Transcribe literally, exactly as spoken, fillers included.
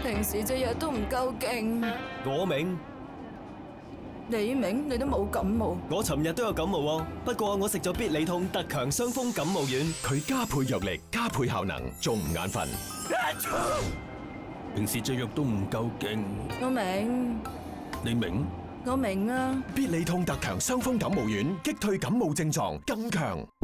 平時隻藥都唔夠勁。 我明， 你明，你都冇感冒。 我尋日都有感冒喎，不過我食咗必理痛特強傷風感冒丸， 佢加倍藥力，加倍效能，仲唔眼瞓。 平時隻藥都唔夠勁。 我明， 你明？ 我明啊。 必理痛特強傷風感冒丸，擊退感冒症狀更強。